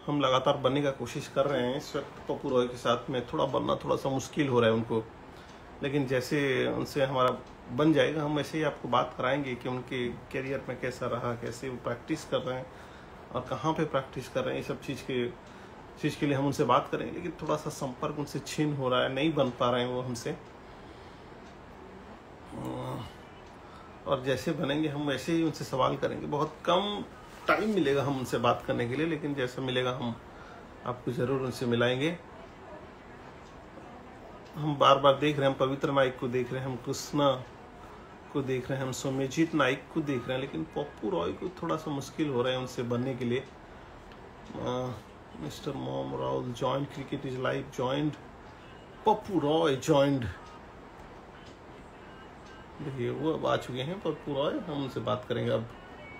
हम लगातार बनने का कोशिश कर रहे हैं। इस वक्त पप्पू रॉय के साथ में थोड़ा बनना थोड़ा सा मुश्किल हो रहा है उनको, लेकिन जैसे उनसे हमारा बन जाएगा हम ऐसे ही आपको बात कराएंगे कि उनके करियर में कैसा रहा, कैसे वो प्रैक्टिस कर रहे हैं और कहाँ पे प्रैक्टिस कर रहे हैं। ये सब चीज़ के लिए हम उनसे बात करेंगे, लेकिन थोड़ा सा संपर्क उनसे छीन हो रहा है, नहीं बन पा रहे हैं वो हमसे। और जैसे बनेंगे हम वैसे ही उनसे सवाल करेंगे। बहुत कम टाइम मिलेगा हम उनसे बात करने के लिए, लेकिन जैसा मिलेगा हम आपको जरूर उनसे मिलाएंगे। हम बार बार देख रहे हैं, हम पवित्र नाइक को देख रहे हैं, हम कृष्णा को देख रहे हैं, हम सौम्यजीत नाइक को देख रहे हैं, लेकिन पप्पू रॉय को थोड़ा सा मुश्किल हो रहा है उनसे बनने के लिए। Mister mom Rahul joint, cricket is live joint, Pappu Roy जॉइंट। देखिए वो अब आ चुके हैं पप्पू रॉय, हम उनसे बात करेंगे अब।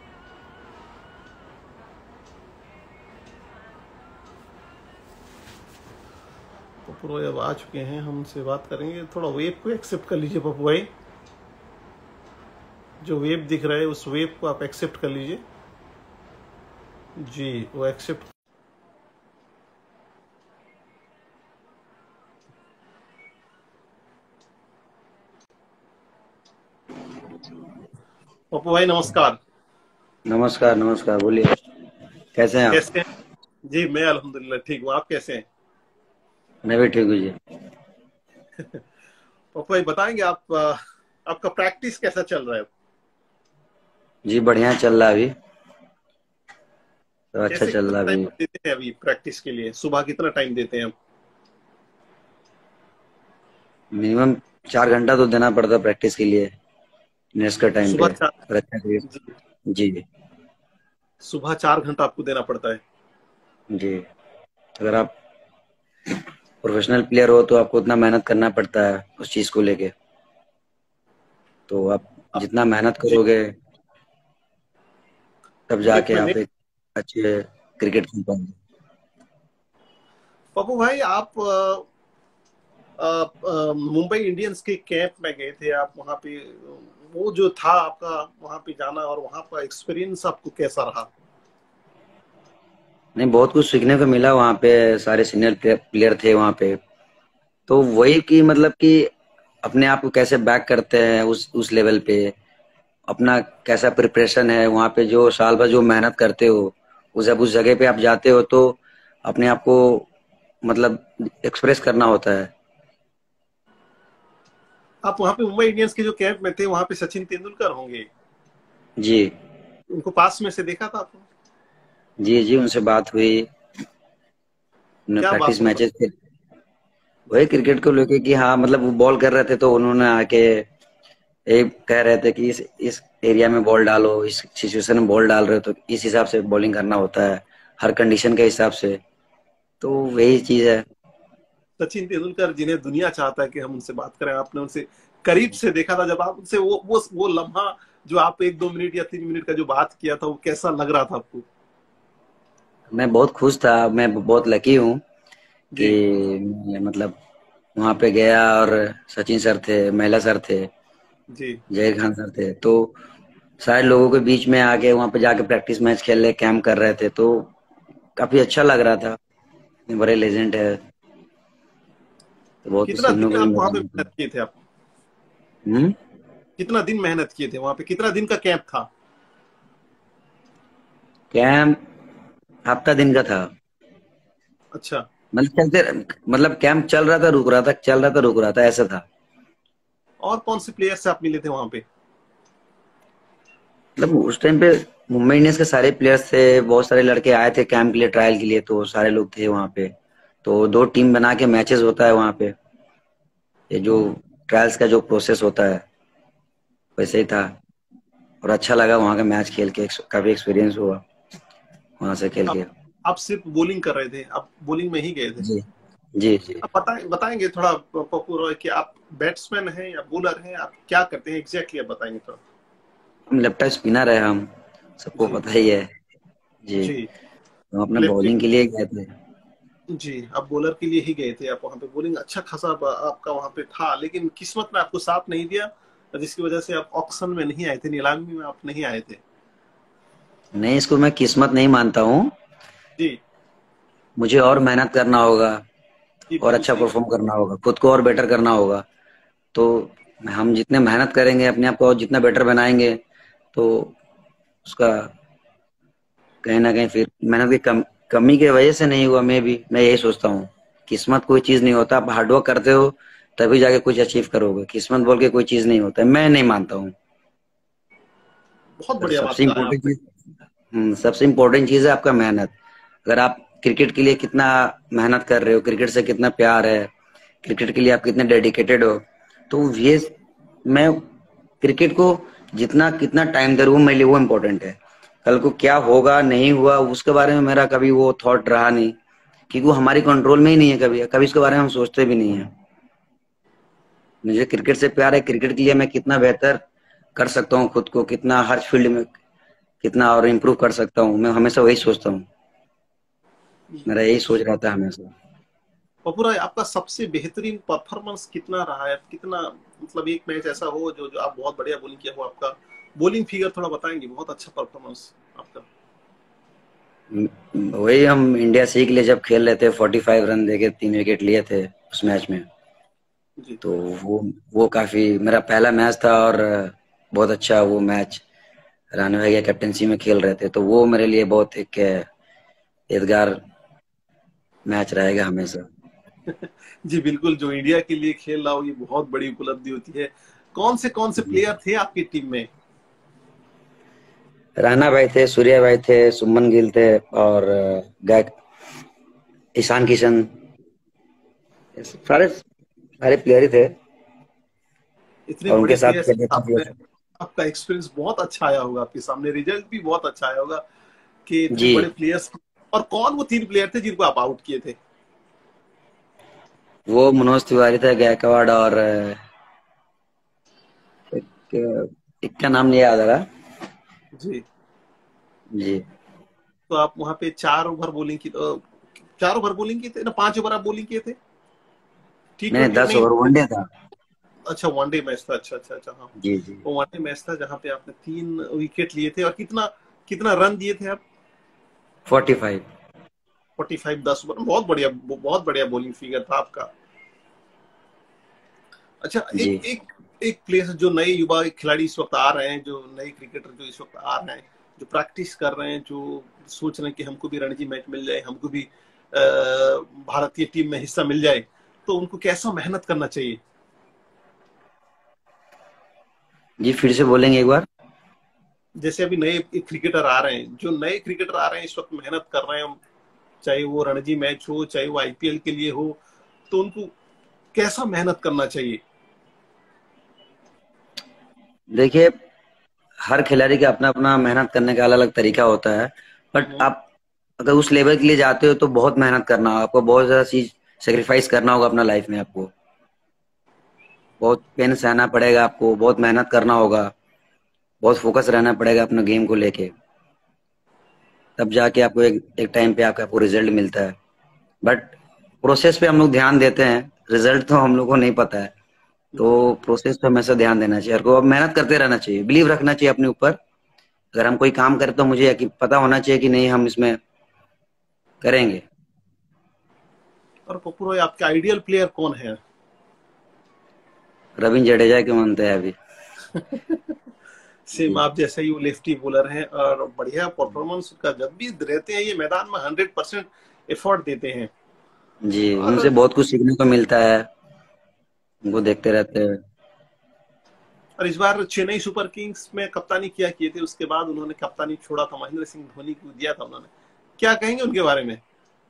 पप्पू भाई अब आ चुके हैं, हम उनसे बात करेंगे। थोड़ा वेब को एक्सेप्ट कर लीजिए पप्पू भाई, जो वेब दिख रहा है उस वेब को आप एक्सेप्ट कर लीजिए जी, वो एक्सेप्ट। पप्पू भाई नमस्कार। नमस्कार नमस्कार, बोलिए। कैसे हैं आप? कैसे हैं जी? मैं अल्हम्दुलिल्लाह ठीक हूँ, आप कैसे हैं? मैं भी ठीक हूँ जी। पप्पू भाई बताएंगे आप आपका प्रैक्टिस कैसा चल रहा है? जी बढ़िया चल रहा है अभी, तो अच्छा कैसे, चल कितना रहा है टाइम अभी। आप देते हैं अभी प्रैक्टिस के लिए? सुबह कितना टाइम देते हैं आप? मिनिमम 4 घंटा तो देना पड़ता है प्रैक्टिस के लिए, नेक्स्ट का टाइम सुबह पे। चार और अच्छा जी, जी जी सुबह 4 घंटा आपको देना पड़ता है? जी। अगर आप प्रोफेशनल प्लेयर हो तो आपको उतना मेहनत करना पड़ता है उस चीज़ को लेके। तो आप आप जितना मेहनत जी, करोगे तब एक जाके आप मिनट। एक अच्छे क्रिकेट खेल पाओगे। पप्पू भाई आप मुंबई इंडियंस के कैंप में गए थे आप, वहां पे वो जो था आपका वहां पे जाना और वहां का एक्सपीरियंस आपको कैसा रहा? नहीं, बहुत कुछ सीखने को मिला वहाँ पे। सारे सीनियर प्लेयर थे वहाँ पे। तो वही कि मतलब कि अपने आप को कैसे बैक करते हैं उस लेवल पे, अपना कैसा प्रिपरेशन है वहाँ पे, जो साल भर जो मेहनत करते हो, जब उस जगह पे आप जाते हो तो अपने आप को मतलब एक्सप्रेस करना होता है। आप वहां पे मुंबई इंडियंस के जो कैंप में थे वहां पे सचिन तेंदुलकर होंगे, जी उनको पास में से देखा था आपने? जी जी, उनसे बात हुई। क्या बात प्रैक्टिस हुई? मैचेस थे, वही क्रिकेट को लेके कि हाँ मतलब वो बॉल कर रहे थे तो उन्होंने आके एक कह रहे थे कि इस एरिया में बॉल डालो, इस सिचुएशन में बॉल डाल रहे हो तो इस हिसाब से बॉलिंग करना होता है, हर कंडीशन के हिसाब से। तो वही चीज है। सचिन तेंदुलकर जिन्हें दुनिया चाहता है कि हम उनसे बात करें, आपने उनसे करीब से देखा था, जब आप उनसे वो लम्हा जो आप 1-2 मिनट या 3 मिनट का जो बात किया था, वो कैसा लग रहा था आपको? मैं बहुत खुश था, मैं बहुत लकी हूँ कि जी मैं मतलब वहाँ पे गया और सचिन सर थे, महिला सर थे, जी। जहीर खान सर थे। तो सारे लोगों के बीच में आके वहाँ पे जाके प्रैक्टिस मैच खेल रहे, कैंप कर रहे थे, तो काफी अच्छा लग रहा था। बड़े लेजेंड है, तो बहुत कुछ कितना सीखने दिन को भी आप मिला वहां पे हमको। मेहनत किए थे आप? हम्म। कितना दिन मेहनत किए थे वहां पे? कितना दिन का कैंप था? कैंप हफ्ता दिन का था। अच्छा। मतलब मतलब कैंप चल रहा था रुक रहा था, चल रहा था रुक रहा था, ऐसा था। और कौन से प्लेयर से आप मिले थे वहां पे? मतलब उस टाइम पे मुंबई इंडियंस के सारे प्लेयर्स थे, बहुत सारे लड़के आए थे कैंप के लिए, ट्रायल के लिए, तो सारे लोग थे वहाँ पे। तो 2 टीम बना के मैचेस होता है वहाँ पे। ये जो ट्रायल्स का जो प्रोसेस होता है वैसे ही था। और अच्छा लगा वहाँ का मैच खेल के, काफी एक्सपीरियंस हुआ वहाँ से खेल आप के। आप सिर्फ बॉलिंग कर रहे थे, आप बॉलिंग में ही गए थे? जी जी जी। आप बताएंगे थोड़ा पप्पू रॉय कि आप बैट्समैन हैं या बॉलर हैं, आप क्या करते हैं एग्जैक्टली, आप बताएंगे थोड़ा। हम लेफ्ट स्पिनर है, हम सबको जी पता ही है जी। जी। हम अपने लेफ्टी। बॉलिंग के लिए गए थे। जी, आप बॉलर के लिए ही गए थे, आप वहां पे बॉलिंग अच्छा खासा आपका वहां पे था, लेकिन किस्मत ने आपको साथ नहीं दिया, जिसकी वजह से आप ऑक्शन में नहीं आए थे, नीलामी में आप नहीं आए थे। नहीं, इसको मैं किस्मत नहीं मानता हूँ। जी मुझे और मेहनत करना होगा जी और बिल्कुल अच्छा सही परफॉर्म बात। करना होगा, खुद को और बेटर करना होगा। तो हम जितने मेहनत करेंगे, अपने आप को और जितना बेटर बनाएंगे, तो उसका कहीं ना कहीं फिर मेहनत की कमी की वजह से नहीं हुआ। मैं यही सोचता हूँ, किस्मत कोई चीज नहीं होता। आप हार्डवर्क करते हो तभी जाके कुछ अचीव करोगे। किस्मत बोल के कोई चीज नहीं होता है, मैं नहीं मानता हूँ। बहुत अगर बढ़िया बात सबसे कहा है इम्पोर्टेंट आपने। चीज सबसे इम्पोर्टेंट चीज है आपका मेहनत। अगर आप क्रिकेट के लिए कितना मेहनत कर रहे हो, क्रिकेट से कितना प्यार है, क्रिकेट के लिए आप कितने डेडिकेटेड हो, तो ये मैं क्रिकेट को जितना कितना टाइम दे रहा हूँ, मेरे लिए वो इम्पोर्टेंट है। कल को क्या होगा नहीं हुआ उसके बारे में मेरा कभी वो थॉट रहा नहीं, क्योंकि वो हमारी कंट्रोल में ही नहीं है। कभी कभी इसके बारे में हम सोचते भी नहीं है। मुझे क्रिकेट से प्यार है, क्रिकेट के लिए मैं कितना बेहतर कर सकता हूँ खुद को, कितना हर फील्ड में कितना और इम्प्रूव कर सकता हूँ, मैं हमेशा वही सोचता हूँ। मेरा यही सोच रहता है हमेशा। पप्पू राय, आपका सबसे बेहतरीन परफॉर्मेंस कितना रहा है, कितना, मतलब एक मैच ऐसा हो जो जो आप बहुत बढ़िया बॉलिंग किया हो, आपका बॉलिंग फिगर थोड़ा बताएंगे, बहुत अच्छा परफॉर्मेंस आपका। वही हम इंडिया सी के लिए जब खेल रहे थे, 45 रन देके 3 विकेट लिए थे उस मैच में। जी। तो वो काफी मेरा पहला मैच था, और बहुत अच्छा वो मैच रानू भाई की कैप्टनसी में खेल रहे थे, तो वो मेरे लिए बहुत एक यादगार मैच रहेगा हमेशा। जी बिल्कुल, जो इंडिया के लिए खेल रहा हो ये बहुत बड़ी उपलब्धि होती है। कौन से प्लेयर थे आपकी टीम में? राणा भाई थे, सूर्या भाई थे, सुमन गिल थे, और गायक ईशान किशन, ऐसे सारे सारे प्लेयर ही थे। इतने और बड़े उनके साथ प्लेयर के खेलने काफी सामने अच्छा। आपका एक्सपीरियंस बहुत अच्छा आया होगा, आपके सामने रिजल्ट भी बहुत अच्छा आया होगा कि इतने जी, बड़े प्लेयर्स। और कौन वो 3 प्लेयर थे जिनको आप आउट किए थे? वो मनोज तिवारी थे, गायकवाड़, और एक का नाम नहीं याद आ रहा। जी। जी। तो आप वहां पे 4 ओवर बॉलिंग की, 4 ओवर बॉलिंग की थे ना, 5 ओवर आप बॉलिंग किए थे? टी नहीं, ट्वेंटी 10 ओवर नहीं। वनडे था। अच्छा, वनडे मैच था, अच्छा अच्छा अच्छा, हाँ। जी जी। वो वनडे मैच था जहाँ पे आपने 3 विकेट लिए थे, और कितना कितना रन दिए थे आप? 45। 45, 10 ओवर, बहुत बढ़िया बॉलिंग फिगर था आपका। अच्छा, जी। एक प्लेयर जो नए युवा खिलाड़ी इस वक्त आ रहे हैं, जो नए क्रिकेटर जो इस वक्त आ रहे हैं, जो प्रैक्टिस कर रहे हैं, जो सोच रहे हैं कि हमको भी रणजी मैच मिल जाए, हमको भी भारतीय टीम में हिस्सा मिल जाए, तो उनको कैसा मेहनत करना चाहिए? जी, फिर से बोलेंगे एक बार? जैसे अभी नए क्रिकेटर आ रहे हैं, जो नए क्रिकेटर आ रहे हैं इस वक्त मेहनत कर रहे हैं, चाहे वो रणजी मैच हो, चाहे वो आईपीएल के लिए हो, तो उनको कैसा मेहनत करना चाहिए? देखिए, हर खिलाड़ी का अपना अपना मेहनत करने का अलग अलग तरीका होता है। But hmm. आप अगर उस लेवल के लिए जाते हो तो बहुत मेहनत करना होगा आपको, बहुत ज्यादा चीज सेक्रीफाइस करना होगा अपना लाइफ में। आपको बहुत पेन सहना पड़ेगा, आपको बहुत मेहनत करना होगा, बहुत फोकस रहना पड़ेगा अपना गेम को लेके। तब जाके आपको एक टाइम पे आपको रिजल्ट मिलता है। बट प्रोसेस पे हम लोग ध्यान देते हैं, रिजल्ट तो हम लोग को नहीं पता है। तो जी। प्रोसेस पे हमेशा ध्यान देना चाहिए, और को अब मेहनत करते रहना चाहिए, बिलीव रखना चाहिए अपने ऊपर। अगर हम कोई काम करें तो मुझे पता होना चाहिए कि नहीं, हम इसमें करेंगे। और पप्पू भाई, आपके आइडियल प्लेयर कौन है? रविंद्र जडेजा के मानते हैं अभी। सेम जी आप जैसे ही वो लेफ्टी बॉलर हैं, और बढ़िया परफॉर्मेंस का जब भी रहते हैं ये मैदान में, 100% एफर्ट देते हैं। जी, और उनसे बहुत कुछ सीखने को मिलता है, उनको देखते रहते हैं। और इस बार चेन्नई सुपर किंग्स में कप्तानी किया किए थे, उसके बाद उन्होंने कप्तानी छोड़ा था, महेंद्र सिंह धोनी को दिया था उन्होंने। क्या कहेंगे उनके बारे में?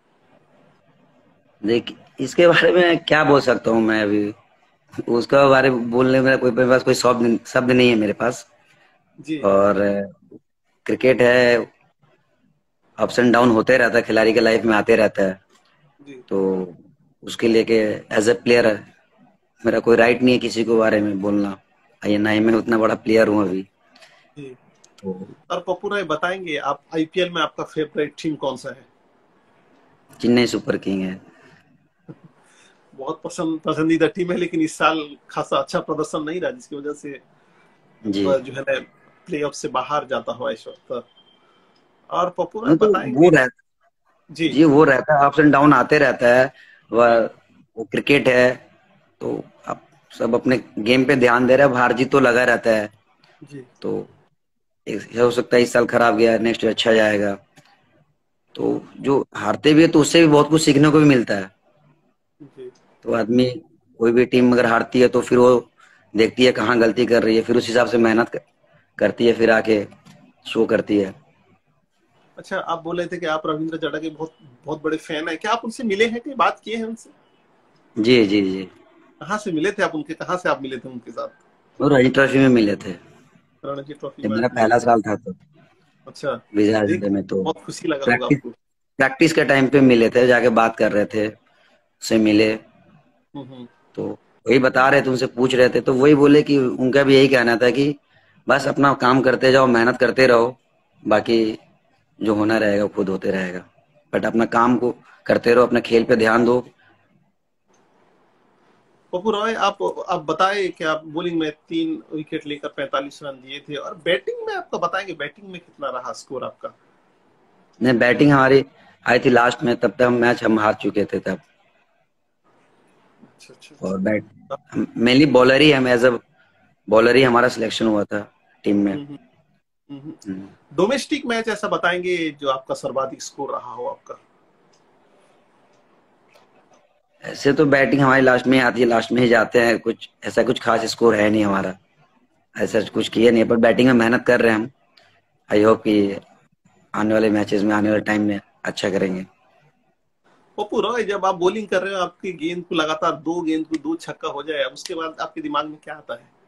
देख, इसके बारे में क्या बोल सकता हूँ मैं अभी? उसका बारे में बोलने में मेरे पास कोई शब्द शब्द नहीं है मेरे पास। जी। और क्रिकेट है, अप्स एंड डाउन होते रहता है, खिलाड़ी के लाइफ में आते रहता है। जी। तो उसके लिए के एज ए प्लेयर मेरा कोई राइट नहीं है किसी के बारे में बोलना। ये ना ही मैं उतना बड़ा प्लेयर हूँ अभी। जी। तो और पप्पू राय, बताएंगे आप आईपीएल में आपका फेवरेट टीम कौन सा है? चेन्नई सुपर किंग है। बहुत पसंदीदा टीम है, लेकिन इस साल खासा अच्छा प्रदर्शन नहीं रहा, जिसकी वजह से जी। जो है ना, प्लेऑफ से बाहर जाता हुआ इस वक्त। और पप्पू राय वो तो वो बताएंगे। रह जी। जी वो रहता है, अप्स एंड डाउन आते रहता है। वह वो क्रिकेट है, तो आप सब अपने गेम पे ध्यान दे रहे हैं, हार जीत तो लगा रहता है। जी। तो हो सकता है इस साल खराब गया, नेक्स्ट ईयर अच्छा जाएगा। तो जो हारते भी है तो उससे भी बहुत कुछ सीखने को भी मिलता है। जी। तो आदमी, कोई भी टीम अगर हारती है तो फिर वो देखती है कहाँ गलती कर रही है, फिर उस हिसाब से मेहनत करती है, फिर आके शो करती है। अच्छा, आप बोल रहे थे कि आप रविंद्र जडेजा के बहुत बहुत बड़े फैन हैं, क्या आप उनसे मिले हैं, कि बात किए हैं उनसे? जी जी जी। कहाँ से मिले थे आप उनके, कहाँ से आप मिले थे उनके साथ? वो रणजी ट्रॉफी में मिले थे, रणजी ट्रॉफी जब में मेरा मिले पहला थे? साल था तो अच्छा। विजय देख हजारे में। तो बहुत खुशी लगा होगा प्रैक्टिस आपको। प्रैक्टिस के टाइम पे मिले थे, जाके बात कर रहे थे, उससे मिले। हम्म। तो वही बता रहे थे, उनसे पूछ रहे थे, तो वही बोले कि उनका भी यही कहना था कि बस अपना काम करते जाओ, मेहनत करते रहो, बाकी जो होना रहेगा वो खुद होते रहेगा। बट अपना काम को करते रहो, अपने खेल पे ध्यान दो। पप्पू रॉय, आप बताएं कि आप बॉलिंग में 3 विकेट लेकर 45 रन दिए थे, और बैटिंग में आपका बताएंगे, बैटिंग में कितना रहा स्कोर आपका? नहीं, बैटिंग हमारी आई थी लास्ट में, तब तक हम मैच हम हार चुके थे तब। अच्छा अच्छा और अच्छा। बैट मेनली बॉलर ही, हम एज अ बॉलर ही हमारा सिलेक्शन हुआ था टीम में। हम्म हम्म। हम्म। डोमेस्टिक मैच ऐसा बताएंगे जो आपका सर्वाधिक स्कोर रहा हो आपका? ऐसे तो बैटिंग हमारी लास्ट में ही आती है, लास्ट में ही जाते हैं, कुछ ऐसा कुछ खास स्कोर है नहीं हमारा, ऐसा कुछ किया नहीं है, पर बैटिंग में मेहनत कर रहे हैं हम। आई होप कि आने वाले मैचेस में, आने वाले टाइम में अच्छा करेंगे। पप्पू रॉय, जब आप बॉलिंग कर रहे हो, आपकी गेंद को लगातार 2 गेंद को 2 छक्का हो जाए, उसके बाद आपके दिमाग में क्या आता है?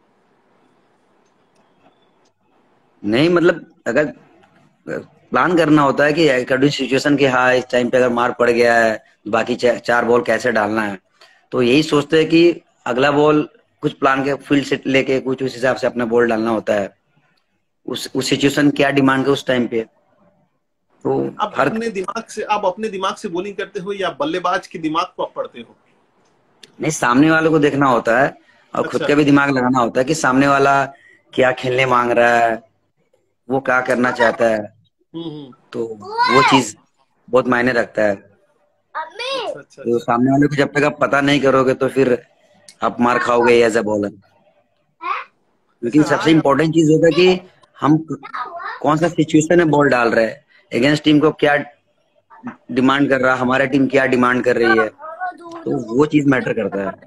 नहीं मतलब, अगर प्लान करना होता है कि अकॉर्डिंग सिचुएशन की, हाँ इस टाइम पे अगर मार पड़ गया है, बाकी चार बॉल कैसे डालना है, तो यही सोचते हैं कि अगला बॉल कुछ प्लान के फील्ड से लेके कुछ उस हिसाब से अपना बॉल डालना होता है, उस सिचुएशन क्या डिमांड है उस टाइम पे। तो हर आप अपने दिमाग से बॉलिंग करते हो, या बल्लेबाज के दिमाग को आप पढ़ते हो? नहीं, सामने वाले को देखना होता है और खुद अच्छा। का भी दिमाग लगाना होता है कि सामने वाला क्या खेलने मांग रहा है, वो क्या करना चाहता है। हम्म। तो वो चीज बहुत मायने रखता है। अच्छा अच्छा तो अच्छा। सामने वाले को जब तक आप पता नहीं करोगे तो फिर आप मार खाओगे एज अ बॉलर। अच्छा लेकिन रहा सबसे है आप। इम्पोर्टेंट चीज होता है कि हम कौन सा सिचुएशन में बॉल डाल रहे हैं, अगेंस्ट टीम को क्या डिमांड कर रहा है, हमारा टीम क्या डिमांड कर रही है, तो वो चीज मैटर करता है।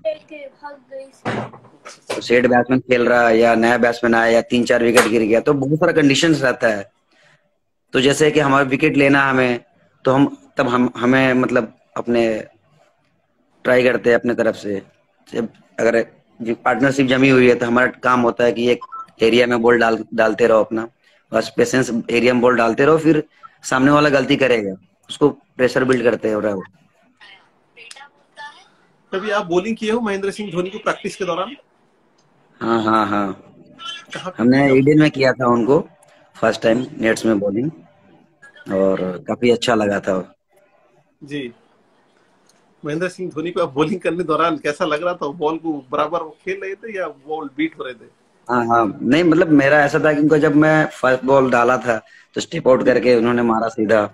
तो सेट बैट्समैन खेल रहा है या नया बैट्समैन आया या 3-4 विकेट गिर गया, तो बहुत सारा कंडीशंस रहता है। तो जैसे कि हमारा विकेट लेना है हमें, तो हम तब हम हमें मतलब अपने ट्राई करते हैं अपने तरफ से। जब अगर पार्टनरशिप जमी हुई है तो हमारा काम होता है कि एक एरिया में बॉल डालते रहो अपना, बस पेशेंस, एरिया में बॉल डालते रहो, फिर सामने वाला गलती करेगा, उसको प्रेशर बिल्ड करते रहो। कभी आप बॉलिंग किए हो महेंद्र सिंह धोनी को प्रैक्टिस के दौरान? हाँ हाँ हाँ। कहाँ पे हमने किए आप? ईडन में किया था उनको, फर्स्ट टाइम हम्म। नेट्स में बॉलिंग, और काफी अच्छा लगा था। जी। महेंद्र सिंह धोनी को आप बॉलिंग करने दौरान कैसा लग रहा था? बॉल को बराबर वो खेल रहे थे, या बॉल बीट हो रहे थे? हाँ हाँ, नहीं मतलब मेरा ऐसा था कि उनको जब मैं फर्स्ट बॉल डाला था तो स्टेप आउट जी। करके उन्होंने मारा सीधा।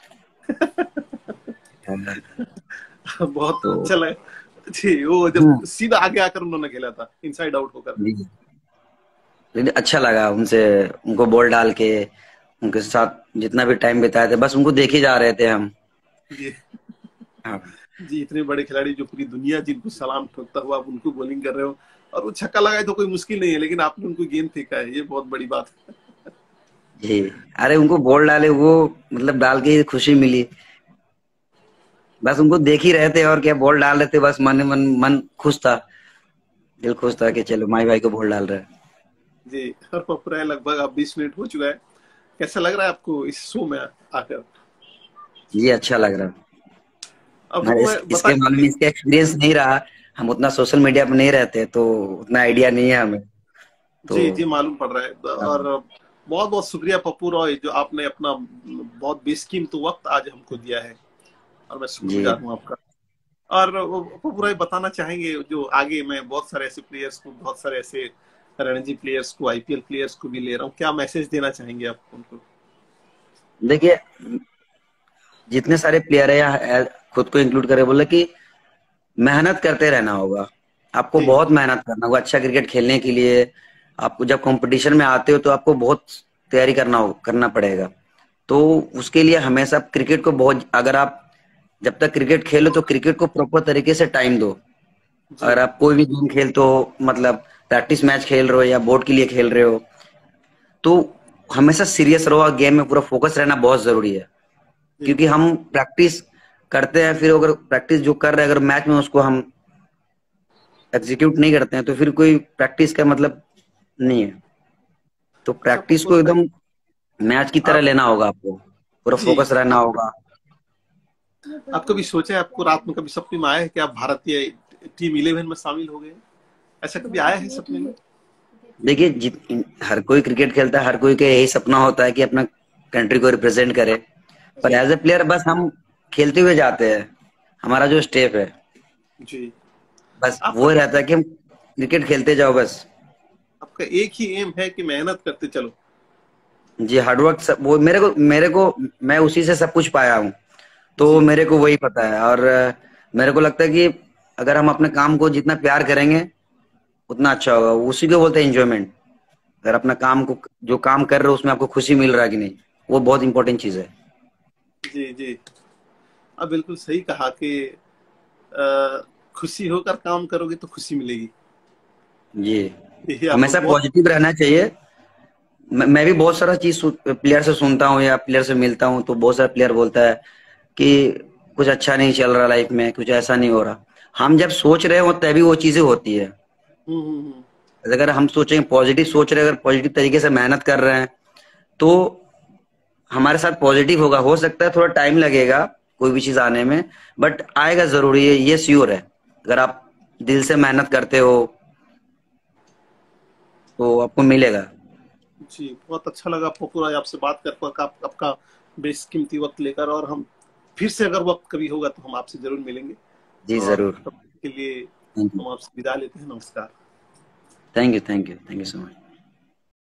हाँ, बहुत तो अच्छा लगा जी, वो जब हम्म, सीधा आगे आकर उन्होंने खेला था इनसाइड आउट होकर। जी, लेकिन अच्छा लगा उनसे, उनको बॉल डाल के उनके साथ जितना भी टाइम बिताए थे, बस उनको देखे जा रहे थे हम। जी। हाँ जी, इतने बड़े खिलाड़ी जो पूरी दुनिया जिनको सलाम ठोकता हुआ आप उनको बॉलिंग कर रहे हो, और वो छक्का लगाए तो कोई मुश्किल नहीं है, लेकिन आपने उनको गेंद फेंका है, ये बहुत बड़ी बात है। जी। अरे उनको बॉल डाले वो, मतलब डाल के खुशी मिली, बस उनको देख ही रहे थे और क्या, बॉल डाल रहे थे, बस मन मन मन खुश था, दिल खुश था कि चलो माई भाई को बॉल डाल रहे हैं। जी। और पपुरा लगभग अब 20 मिनट हो चुका है, कैसा लग रहा है आपको इस शो में आकर? ये अच्छा लग रहा है। अब मगर इसके मालूम बताइए। नहीं, इसका एक्सपीरियंस नहीं रहा, हम उतना सोशल मीडिया पे नहीं रहते तो उतना आइडिया नहीं है हमें। तो जी जी, मालूम पड़ रहा है। हाँ, और बहुत बहुत शुक्रिया पप्पू रॉय, जो आपने अपना बहुत बेशकीमती वक्त आज हमको दिया है, और मैं जी शुक्रगुजार हूँ आपका। और पप्पू रॉय, बताना चाहेंगे जो आगे मैं बहुत सारे ऐसे प्लेयर्स को, बहुत सारे ऐसे रणजी प्लेयर्स को, आईपीएल प्लेयर्स को भी ले रहा हूँ, क्या मैसेज देना चाहेंगे आप उनको? देखिए, जितने सारे प्लेयर है या खुद को इंक्लूड करे, बोले कि मेहनत करते रहना होगा। आपको जी बहुत मेहनत करना होगा अच्छा क्रिकेट खेलने के लिए। आपको जब कंपटीशन में आते हो तो आपको बहुत तैयारी करना पड़ेगा। तो उसके लिए हमेशा क्रिकेट को बहुत, अगर आप जब तक क्रिकेट खेलो तो क्रिकेट को प्रॉपर तरीके से टाइम दो। जी। अगर आप कोई भी गेम खेलते हो, मतलब प्रैक्टिस मैच खेल रहे हो या बोर्ड के लिए खेल रहे हो, तो हमेशा सीरियस रहो और गेम में पूरा फोकस रहना बहुत जरूरी है। जी क्योंकि हम प्रैक्टिस करते हैं, फिर अगर प्रैक्टिस जो कर रहे हैं अगर मैच में उसको हम एग्जीक्यूट नहीं करते हैं तो फिर कोई प्रैक्टिस का मतलब नहीं है। तो अच्छा प्रैक्टिस पप्पू को भाई, एकदम मैच की तरह आप लेना होगा, आपको पूरा जी फोकस रहना होगा। आप कभी सोचे, आपको रात में कभी सपने में आया है कि आप भारतीय टीम 11 में शामिल हो गए? ऐसा कभी आया है सपने में? देखिए, हर कोई क्रिकेट खेलता है, हर कोई का यही सपना होता है कि अपना कंट्री को रिप्रेजेंट करे। पर जी एज ए प्लेयर बस हम खेलते हुए जाते हैं। हमारा जो स्टेप है जी। बस आपका वो रहता है कि हम क्रिकेट खेलते जाओ बस। आपका एक ही एम है कि मेहनत करते चलो। जी, हार्डवर्क सब वो मेरे को मैं उसी से सब कुछ पाया हूँ। तो जी मेरे को वही पता है। और मेरे को लगता है कि अगर हम अपने काम को जितना प्यार करेंगे उतना अच्छा होगा। उसी को बोलते हैं एंजॉयमेंट। अगर अपना काम को, जो काम कर रहे हो उसमें आपको खुशी मिल रहा है कि नहीं, वो बहुत इंपॉर्टेंट चीज है। जी जी। आप बिल्कुल सही कहा कि अ, खुशी होकर काम करोगे तो खुशी मिलेगी। जी, यही आपको हमेशा बहुत। पॉजिटिव रहना चाहिए। मैं भी बहुत सारा चीज प्लेयर से सुनता हूँ या प्लेयर से मिलता हूँ, तो बहुत सारा प्लेयर बोलता है कि कुछ अच्छा नहीं चल रहा लाइफ में, कुछ ऐसा नहीं हो रहा। हम जब सोच रहे हो तभी वो चीजें होती है। हम्म। अगर हम सोचें पॉजिटिव सोच रहे हैं, अगर पॉजिटिव तरीके से मेहनत कर रहे हैं तो हमारे साथ पॉजिटिव होगा। हो सकता है थोड़ा टाइम लगेगा कोई भी चीज आने में, बट आएगा जरूरी है, ये श्योर है। अगर आप दिल से मेहनत करते हो तो आपको मिलेगा। जी बहुत अच्छा लगा पप्पू भाई आपसे बात कर आपका बेशकीमती वक्त लेकर। और हम फिर से अगर वक्त कभी होगा तो हम आपसे जरूर मिलेंगे। जी और जरूर। तब तक के लिए थैंक यू, हम आपसे विदा लेते हैं। नमस्कार। Thank you, thank you, thank you so much.